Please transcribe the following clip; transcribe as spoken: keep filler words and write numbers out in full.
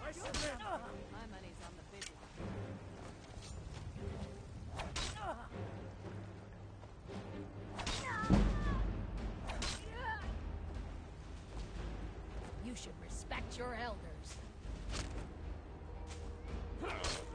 I submit! My money's on the big one. You should respect your elders.